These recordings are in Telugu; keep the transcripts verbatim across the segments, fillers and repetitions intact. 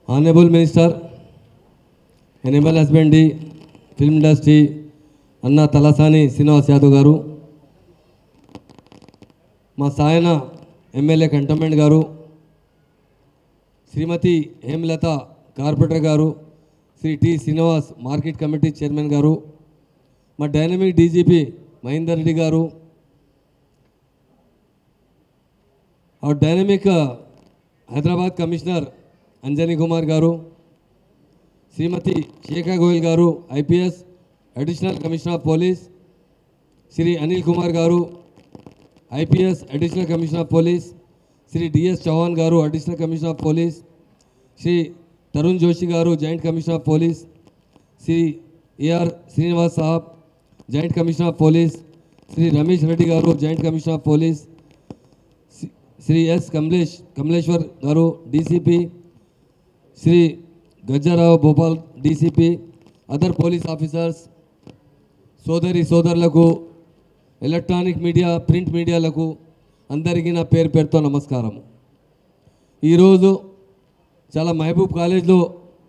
Honorable Minister, Animal Husbandry, Film Industry, Anna Talasani Srinivas Yadav garu, మా సాయన ఎమ్మెల్యే కంటోన్మెంట్ గారు, శ్రీమతి Hemalatha corporator garu, Shri T Srinivas market committee chairman garu, మా డైనమిక్ డీజీపీ మహేందర్ రెడ్డి గారు, और dynamic Hyderabad commissioner Anjani Kumar garu, Shrimati Shikha Goel garu IPS additional commissioner of police, Shri Anil Kumar garu IPS additional commissioner of police, Shri D S Chauhan garu additional commissioner of police, Shri Tarun Joshi garu joint commissioner of police, Shri A R Srinivas sahab joint commissioner of police, Shri Ramesh Reddy garu joint commissioner of police, Shri S Kamlesh Kamleshwar garu DCP, Shri Gajjarao Bhopal DCP, other police officers, सोदरी सोदरुలకు, ఎలక్ట్రానిక్ మీడియా ప్రింట్ మీడియాలకు అందరికీ నా పేరు పేరుతో నమస్కారం. ఈరోజు చాలా మహబూబ్ కాలేజ్లో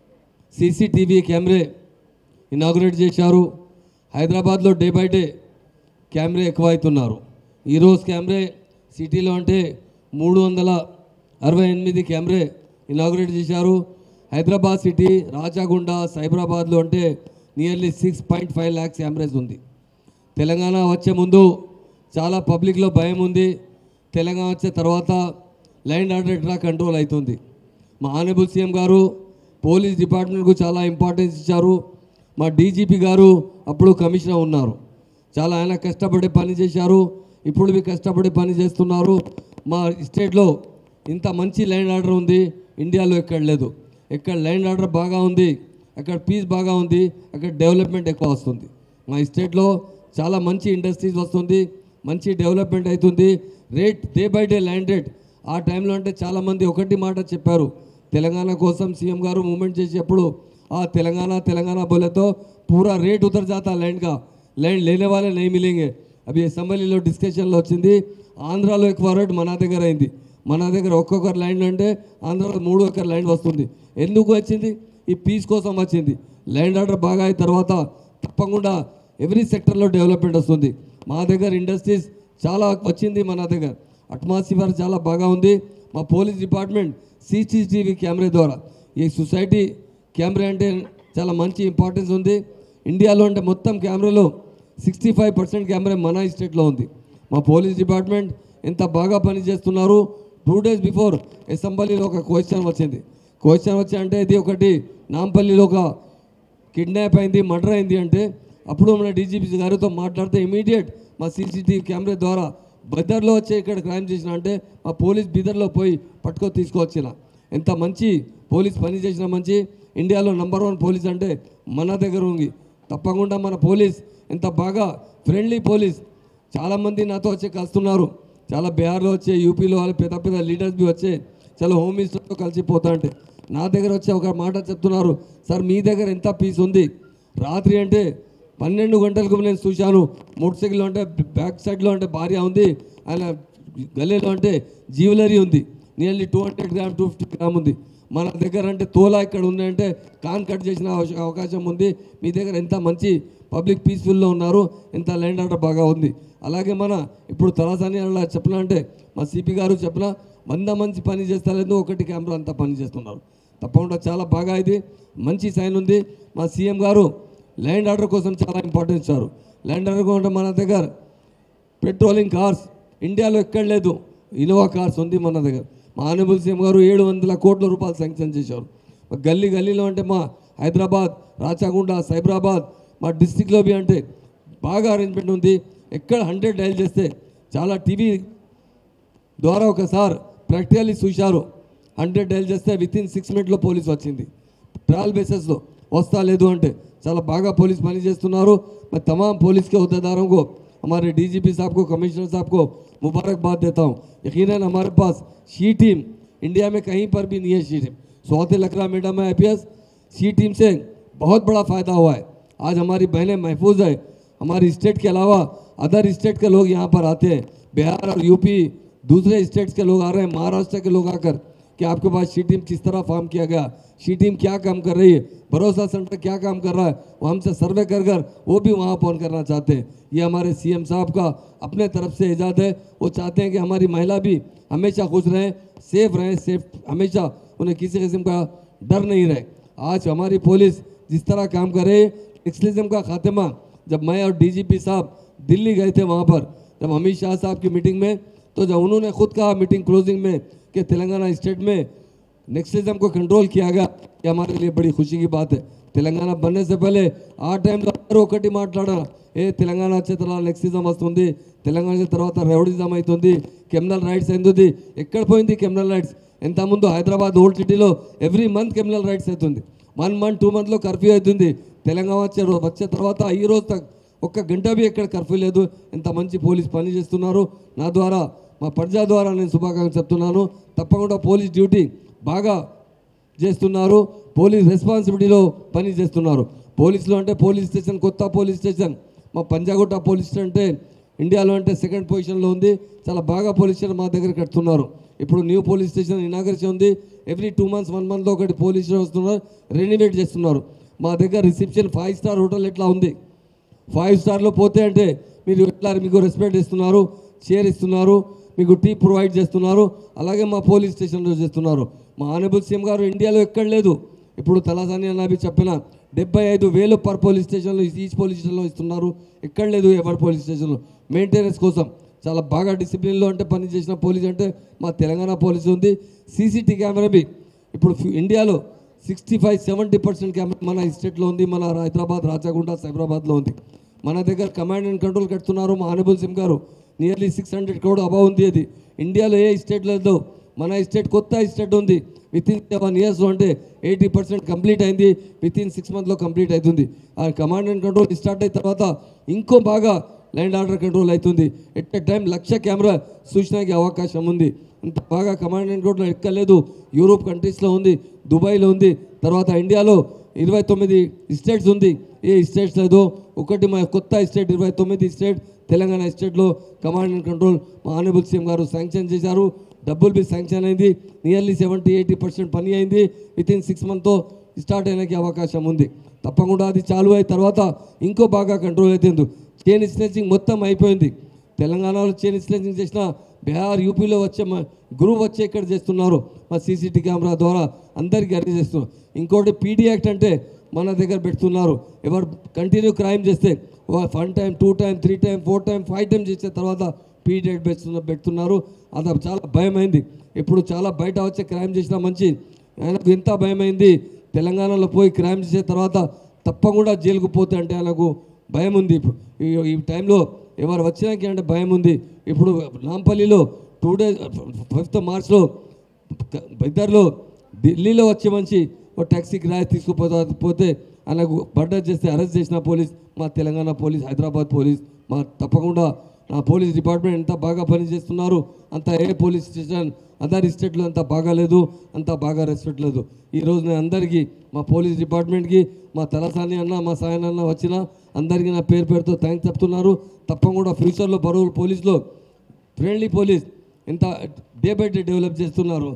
సీసీటీవీ కెమెరా ఇనాగ్రేట్ చేశారు. హైదరాబాద్లో డే బై డే కెమెరా ఎక్కువైతున్నారు. ఈరోజు కెమెరా సిటీలో అంటే మూడు వందల అరవై ఎనిమిది కెమెరా ఇనాగ్రేట్ చేశారు. హైదరాబాద్ సిటీ రాచగుండ సైబరాబాద్లో అంటే nearly six point five lakhs cameras ఉంది. తెలంగాణ వచ్చే ముందు చాలా పబ్లిక్లో భయం ఉంది. తెలంగాణ వచ్చే తర్వాత ల్యాండ్ ఆర్డర్ ఎట్లా కంట్రోల్ అవుతుంది. మా ఆనరబుల్ సీఎం గారు పోలీస్ డిపార్ట్మెంట్కు చాలా ఇంపార్టెన్స్ ఇచ్చారు. మా డీజీపీ గారు అప్పుడు కమిషనర్ ఉన్నారు. చాలా ఆయన కష్టపడి పని చేశారు. ఇప్పుడు మీ కష్టపడి పని చేస్తున్నారు. మా స్టేట్లో ఇంత మంచి ల్యాండ్ ఆర్డర్ ఉంది, ఇండియాలో ఎక్కడ లేదు. ఎక్కడ ల్యాండ్ ఆర్డర్ బాగా ఉంది, అక్కడ పీస్ బాగా ఉంది, అక్కడ డెవలప్మెంట్ ఎక్కువ వస్తుంది. మా స్టేట్లో చాలా మంచి ఇండస్ట్రీస్ వస్తుంది, మంచి డెవలప్మెంట్ అవుతుంది. Rate day by day land rate ఆ టైంలో అంటే చాలామంది ఒకటి మాట చెప్పారు, తెలంగాణ కోసం సీఎం గారు మూమెంట్ చేసేప్పుడు ఆ తెలంగాణ తెలంగాణ బోలేతో పూరా రేట్ ఉతర్ జాతా ల్యాండ్ కా, ల్యాండ్ లేనే వాళ్ళే నై మిలింగే. అవి అసెంబ్లీలో డిస్కషన్లో వచ్చింది. ఆంధ్రాలో ఎక్కువ రేట్ మన దగ్గర అయింది. మన దగ్గర ఒక్కొక్కరు ల్యాండ్ అంటే ఆంధ్రాలో మూడు ఎకర్ ల్యాండ్ వస్తుంది. ఎందుకు వచ్చింది? ఈ పీస్ కోసం వచ్చింది. ల్యాండ్ ఆర్డర్ బాగా అయిన తర్వాత తప్పకుండా ఎవ్రీ సెక్టర్లో డెవలప్మెంట్ వస్తుంది. మా దగ్గర ఇండస్ట్రీస్ చాలా వచ్చింది. మన దగ్గర అట్మాస్ఫియర్ చాలా బాగా ఉంది. మా పోలీస్ డిపార్ట్మెంట్ సీసీటీవీ కెమెరా ద్వారా ఈ సొసైటీ కెమెరా అంటే చాలా మంచి ఇంపార్టెన్స్ ఉంది. ఇండియాలో అంటే మొత్తం కెమెరాలో సిక్స్టీ ఫైవ్ పర్సెంట్ కెమెరా మన స్టేట్లో ఉంది. మా పోలీస్ డిపార్ట్మెంట్ ఎంత బాగా పనిచేస్తున్నారు. టూ డేస్ బిఫోర్ అసెంబ్లీలో ఒక క్వశ్చన్ వచ్చింది. క్వశ్చన్ వచ్చి అంటే ఇది ఒకటి నాంపల్లిలో ఒక కిడ్నాప్ అయింది, మర్డర్ అయింది అంటే అప్పుడు మన డీజీపీ గారితో మాట్లాడితే ఇమీడియట్ మా సీసీటీవీ కెమెరా ద్వారా బదర్లో వచ్చే ఇక్కడ క్రైమ్ చేసిన అంటే మా పోలీస్ బిదర్లో పోయి పట్టుకొని తీసుకొచ్చిన. ఎంత మంచి పోలీస్ పని చేసిన మంచి ఇండియాలో నెంబర్ వన్ పోలీస్ అంటే మన దగ్గర ఉంది. తప్పకుండా మన పోలీస్ ఎంత బాగా ఫ్రెండ్లీ పోలీస్. చాలామంది నాతో వచ్చి కలుస్తున్నారు. చాలా బీహార్లో వచ్చే, యూపీలో వాళ్ళు పెద్ద పెద్ద లీడర్స్ బి వచ్చే చాలా హోమ్ మినిస్టర్తో కలిసిపోతా అంటే నా దగ్గర వచ్చి ఒక మాట చెప్తున్నారు, సార్ మీ దగ్గర ఎంత పీస్ ఉంది. రాత్రి అంటే పన్నెండు గంటలకు నేను చూశాను. మోటార్ సైకిల్లో అంటే బ్యాక్ సైడ్లో అంటే భార్య ఉంది, ఆయన గల్లీలో అంటే జ్యువెలరీ ఉంది, nearly two hundred gram two fifty gram ఉంది. మన దగ్గర అంటే తోలా ఇక్కడ ఉన్నాయంటే కాన్ కట్ చేసిన అవకాశం ఉంది. మీ దగ్గర ఎంత మంచి పబ్లిక్ పీస్ఫుల్లో ఉన్నారు, ఎంత ల్యాండ్ ఆర్డర్ బాగా ఉంది. అలాగే మన ఇప్పుడు తలసాని అలా చెప్పినా అంటే మా సిపి గారు చెప్పినా వంద మంచి పని చేస్తలేదు, ఒకటి కెమెరా అంతా పని చేస్తున్నారు. తప్పకుండా చాలా బాగా ఇది మంచి సైన్ ఉంది. మా సీఎం గారు ల్యాండ్ ఆర్డర్ కోసం చాలా ఇంపార్టెన్స్ ఇచ్చారు. ల్యాండ్ ఆర్డర్ కూడా మన దగ్గర పెట్రోలింగ్ కార్స్ ఇండియాలో ఎక్కడ లేదు, ఇన్నోవా కార్స్ ఉంది మన దగ్గర. మా ఆనరబుల్ సీఎం గారు ఏడు వందల కోట్ల రూపాయలు శాంక్షన్ చేశారు. గల్లీ గల్లీలో అంటే మా హైదరాబాద్, రాచగుండ, సైబరాబాద్ మా డిస్టిక్లో బి అంటే బాగా అరేంజ్మెంట్ ఉంది. ఎక్కడ హండ్రెడ్ డైల్ చేస్తే చాలా టీవీ ద్వారా ఒకసారి ప్రాక్టికల్లీ చూశారు. హండ్రెడ్ డైల్ చేస్తే విత్ ఇన్ సిక్స్ మినిట్లో పోలీస్ వచ్చింది. ట్రయల్ బేసిస్లో వస్తా లేదు అంటే చాలా బాగా పోలీస్ పని చేస్తున్నారు. मैं तमाम पुलिस के अहदेदारों को, हमारे डीजीपी साहब को, कमिश्नर साहब को मुबारकबाद देता हूँ. यकीनन हमारे पास शी टीम इंडिया में कहीं पर भी नहीं है. She team Swati Lakra madam है आईपीएस, शी टीम से बहुत बड़ा फ़ायदा हुआ है. आज हमारी बहनें महफूज है. हमारी स्टेट के अलावा अदर स्टेट के लोग यहाँ पर आते हैं. बिहार और यूपी दूसरे स्टेट्स के लोग आ रहे हैं, महाराष्ट्र के लोग आकर कि आपके पास शी टीम किस तरह फॉर्म किया गया, शी टीम क्या काम कर रही है, भरोसा सेंटर क्या काम कर रहा है, वो हमसे सर्वे कर कर वो भी वहाँ फोन करना चाहते हैं। ये हमारे सीएम साहब का अपने तरफ से इजाज़त है। वो चाहते हैं कि हमारी महिला भी हमेशा खुश रहें, सेफ रहें, सेफ हमेशा उन्हें किसी किस्म का डर नहीं रहे। आज हमारी पुलिस जिस तरह काम कर रही है, एक्सलिज्म का खात्मा, जब मैं और डीजीपी साहब दिल्ली गए थे वहाँ पर, जब अमित शाह साहब की मीटिंग में, तो जब उन्होंने खुद कहा मीटिंग क्लोजिंग में कि तेलंगाना स्टेट में नेक्सलिज्म को कंट्रोल किया गया, ये हमारे लिए बड़ी खुशी की बात है। తెలంగాణ बनने से पहले ఆ టైంలో అందరూ ఒకటి మాట్లాడారు, ఏ తెలంగాణ వచ్చే తర్వాత నెక్సిజం వస్తుంది, తెలంగాణ వచ్చిన తర్వాత రౌడిజం అవుతుంది, క్రిమినల్ రైట్స్ అవుతుంది. ఎక్కడ పోయింది క్రిమినల్ రైట్స్? ఇంతకుముందు హైదరాబాద్ ఓల్డ్ సిటీలో ఎవ్రీ మంత్ క్రిమినల్ రైట్స్ అవుతుంది, వన్ మంత్ టూ మంత్లో కర్ఫ్యూ అవుతుంది. తెలంగాణ వచ్చే వచ్చే తర్వాత ఈ రోజు తక్ ఒక్క గంట भी ఎక్కడ కర్ఫ్యూ లేదు. ఇంత మంచి పోలీస్ పని చేస్తున్నారు. నా ద్వారా మా ప్రజా ద్వారా నేను శుభాకాంక్షలు చెప్తున్నాను. తప్పకుండా పోలీస్ డ్యూటీ బాగా చేస్తున్నారు, పోలీస్ రెస్పాన్సిబిలిటీలో పని చేస్తున్నారు. పోలీసులు అంటే పోలీస్ స్టేషన్, కొత్త పోలీస్ స్టేషన్ మా పంజాగుట్ట పోలీస్ స్టేషన్ అంటే ఇండియాలో అంటే సెకండ్ పొజిషన్లో ఉంది. చాలా బాగా పోలీస్ స్టేషన్ మా దగ్గర కడుతున్నారు. ఇప్పుడు న్యూ పోలీస్ స్టేషన్ ఇనాగరేషన్ ఉంది. ఎవ్రీ టూ మంత్స్ వన్ మంత్లో ఒకటి పోలీస్ స్టేషన్ వస్తున్నారు, రెనోవేట్ చేస్తున్నారు. మా దగ్గర రిసెప్షన్ ఫైవ్ స్టార్ హోటల్ ఎట్లా ఉంది, ఫైవ్ స్టార్లో పోతే అంటే మీరు ఎట్లా మీకు రెస్పెక్ట్ ఇస్తున్నారు, చైర్ ఇస్తున్నారు, మీకు టీ ప్రొవైడ్ చేస్తున్నారు. అలాగే మా పోలీస్ స్టేషన్లో చేస్తున్నారు. మా ఆనరబుల్ సీఎం గారు ఇండియాలో ఎక్కడ లేదు. ఇప్పుడు తలసాని అన్నవి చెప్పిన డెబ్బై ఐదు వేలు పర్ పోలీస్ స్టేషన్లో ఈచ్ పోలీస్ స్టేషన్లో ఇస్తున్నారు. ఎక్కడ లేదు ఎవరి పోలీస్ స్టేషన్లో. మెయింటెనెన్స్ కోసం చాలా బాగా డిసిప్లిన్లో అంటే పని చేసిన పోలీస్ అంటే మా తెలంగాణ పోలీసు ఉంది. సీసీటీ కెమెరా బి ఇప్పుడు ఇండియాలో sixty five seventy percent camera మన స్టేట్లో ఉంది, మన హైదరాబాద్, రాచగుండ, సైబరాబాద్లో ఉంది. మన దగ్గర కమాండ్ అండ్ కంట్రోల్ కడుతున్నారు మా ఆనరబుల్ సీఎం గారు. Nearly six hundred crore above ఉంది. అది ఇండియాలో ఏ స్టేట్లో లేదు. మన స్టేట్ కొత్త స్టేట్ ఉంది. విత్ ఇన్ సెవెన్ ఇయర్స్లో అంటే ఎయిటీ పర్సెంట్ కంప్లీట్ అయింది. విత్ ఇన్ సిక్స్ మంత్లో కంప్లీట్ అవుతుంది. ఆ కమాండ్ అండ్ కంట్రోల్ స్టార్ట్ అయిన తర్వాత ఇంకో బాగా ల్యాండ్ ఆర్డర్ కంట్రోల్ అవుతుంది. At a time lakh camera సూచనకి అవకాశం ఉంది. అంత బాగా కమాండ్ అండ్ కంట్రోల్ ఎక్కలేదు. యూరోప్ కంట్రీస్లో ఉంది, దుబాయ్లో ఉంది, తర్వాత ఇండియాలో ఇరవై తొమ్మిది స్టేట్స్ ఉంది. ఏ స్టేట్స్ లేదు, ఒకటి మా కొత్త స్టేట్ ఇరవై తొమ్మిది స్టేట్ తెలంగాణ స్టేట్లో కమాండ్ అండ్ కంట్రోల్ మా ఆనరబుల్ సీఎం గారు శాంక్షన్ చేశారు. డబ్బులు బి శాంక్షన్ అయింది. నియర్లీ సెవెంటీ ఎయిటీ పర్సెంట్ పని అయింది. విత్ ఇన్ సిక్స్ మంత్తో స్టార్ట్ అయినకి అవకాశం ఉంది. తప్పకుండా అది చాలు అయిన తర్వాత ఇంకో బాగా కంట్రోల్ అవుతుంది. చైన్ స్నాచింగ్ మొత్తం అయిపోయింది. తెలంగాణలో చైన్ స్నాచింగ్ చేసిన బీహార్, యూపీలో వచ్చే మా గ్రూప్ వచ్చే ఇక్కడ చేస్తున్నారు. మా సీసీటీ కెమెరా ద్వారా అందరికీ అరేంజ్ చేస్తున్నారు. ఇంకోటి పీడీ యాక్ట్ అంటే మన దగ్గర పెడుతున్నారు. ఎవరు కంటిన్యూ క్రైమ్ చేస్తే one time, two time, three time, four time, five time చేసిన తర్వాత పీడీ యాక్ట్ పెడుతున్న పెడుతున్నారు. అది చాలా భయమైంది. ఇప్పుడు చాలా బయట వచ్చే క్రైమ్ చేసినా మంచి, ఆయనకు ఎంత భయమైంది. తెలంగాణలో పోయి క్రైమ్ చేసిన తర్వాత తప్పకుండా జైలుకు పోతే అంటే ఆయనకు భయం ఉంది. ఇప్పుడు ఈ టైంలో ఎవరు వచ్చినాకి అంటే భయం ఉంది. ఇప్పుడు నాంపల్లిలో టూ డేస్ ఫిఫ్త్ మార్చ్లో ఇద్దరిలో ఢిల్లీలో వచ్చే మంచి ఒక ట్యాక్సీ కిరాయి తీసుకుపోతా పోతే ఆయనకు బర్డర్ చేస్తే అరెస్ట్ చేసిన పోలీస్ మా తెలంగాణ పోలీస్, హైదరాబాద్ పోలీస్. మా తప్పకుండా నా పోలీస్ డిపార్ట్మెంట్ ఎంత బాగా పనిచేస్తున్నారు. అంత ఏ పోలీస్ స్టేషన్ అదర్ స్టేట్లో అంత బాగాలేదు, అంత బాగా రెస్పెక్ట్ లేదు. ఈరోజు నేను అందరికీ మా పోలీస్ డిపార్ట్మెంట్కి, మా తలసాని అన్న, మా సాయన్ అన్న వచ్చిన అందరికీ నా పేరు పేరుతో థ్యాంక్స్ చెప్తున్నారు. తప్పకుండా ఫ్యూచర్లో బరువు పోలీసులో ఫ్రెండ్లీ పోలీస్ ఎంత డే బై డే డెవలప్ చేస్తున్నారు.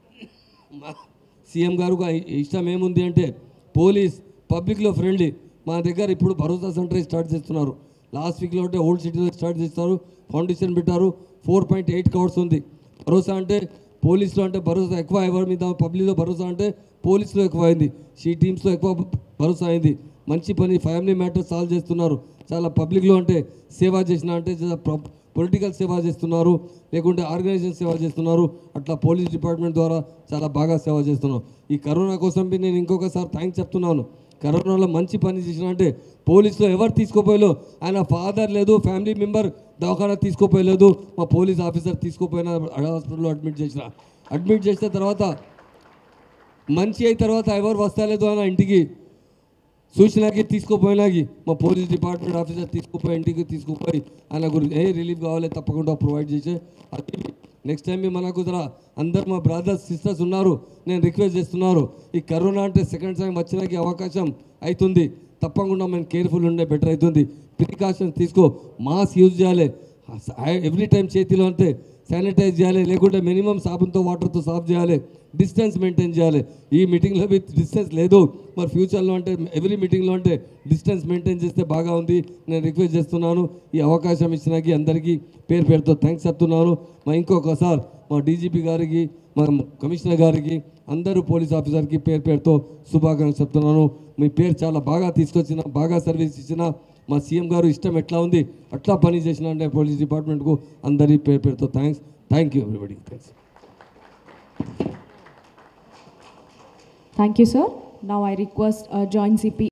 సీఎం గారు ఇష్టం ఏముంది అంటే పోలీస్ పబ్లిక్లో ఫ్రెండ్లీ. మా దగ్గర ఇప్పుడు భరోసా సెంటర్ స్టార్ట్ చేస్తున్నారు. లాస్ట్ వీక్లో అంటే ఓల్డ్ సిటీలో స్టార్ట్ చేస్తారు. ఫౌండేషన్ పెట్టారు. ఫోర్ పాయింట్ ఎయిట్ క్రోర్స్ ఉంది. భరోసా అంటే పోలీసులో అంటే భరోసా ఎక్కువ, ఎవరి మీద పబ్లిక్లో భరోసా అంటే పోలీసులో ఎక్కువ అయింది, షీ టీమ్స్లో ఎక్కువ భరోసా అయింది. మంచి పని, ఫ్యామిలీ మ్యాటర్స్ సాల్వ్ చేస్తున్నారు. చాలా పబ్లిక్లో అంటే సేవ చేసిన అంటే పొలిటికల్ సేవ చేస్తున్నారు, లేకుంటే ఆర్గనైజేషన్ సేవ చేస్తున్నారు. అట్లా పోలీస్ డిపార్ట్మెంట్ ద్వారా చాలా బాగా సేవ చేస్తున్నాం. ఈ కరోనా కోసం నేను ఇంకొకసారి థ్యాంక్స్ చెప్తున్నాను. కరోనాలో మంచి పని చేసిన అంటే పోలీసులో ఎవరు తీసుకోపోయలేదు. ఆయన ఫాదర్ లేదు, ఫ్యామిలీ మెంబర్ దవాఖానా తీసుకోపోయలేదు, మా పోలీస్ ఆఫీసర్ తీసుకోపోయినా హాస్పిటల్లో అడ్మిట్ చేసిన అడ్మిట్ చేసిన తర్వాత మంచి అయిన తర్వాత ఎవరు వస్తలేదు ఆయన ఇంటికి సూచనకి తీసుకోపోయినాకి మా పోలీస్ డిపార్ట్మెంట్ ఆఫీసర్ తీసుకుపోయి ఇంటికి తీసుకుపోయి ఆయన గురించి ఏ రిలీఫ్ కావాలి తప్పకుండా ప్రొవైడ్ చేసే. అది నెక్స్ట్ టైం మనకు జర అందరు మా బ్రదర్స్ సిస్టర్స్ ఉన్నారు, నేను రిక్వెస్ట్ చేస్తున్నారు. ఈ కరోనా అంటే సెకండ్ టైం వచ్చినాకి అవకాశం అవుతుంది. తప్పకుండా మేము కేర్ఫుల్ ఉండే బెటర్ అవుతుంది. ప్రికాషన్స్ తీసుకో, మాస్క్ యూజ్ చేయాలి. ఎవ్రీ టైం చేతిలో అంటే శానిటైజ్ చేయాలి, లేకుంటే మినిమం సాబున్తో వాటర్తో సాఫ్ చేయాలి, డిస్టెన్స్ మెయింటైన్ చేయాలి. ఈ మీటింగ్లో విత్ డిస్టెన్స్ లేదు, మరి ఫ్యూచర్లో అంటే ఎవ్రీ మీటింగ్లో అంటే డిస్టెన్స్ మెయింటైన్ చేస్తే బాగా ఉంది. నేను రిక్వెస్ట్ చేస్తున్నాను. ఈ అవకాశం ఇచ్చినాకి అందరికీ పేరు పేరుతో థ్యాంక్స్ చెప్తున్నాను. మా ఇంకొకసారి మా డీజీపీ గారికి, మా కమిషనర్ గారికి, అందరూ పోలీస్ ఆఫీసర్కి పేరు పేరుతో శుభాకాంక్షలు చెప్తున్నాను. మీ పేరు చాలా బాగా తీసుకొచ్చిన, బాగా సర్వీస్ ఇచ్చిన, మా సీఎం గారు ఇష్టం ఎట్లా ఉంది అట్లా పని చేసిన అంటే పోలీస్ డిపార్ట్మెంట్కు అందరి పేరు పేరుతో thanks. Thank you everybody. Thanks. Thank you, sir. Now I request uh, Joint C P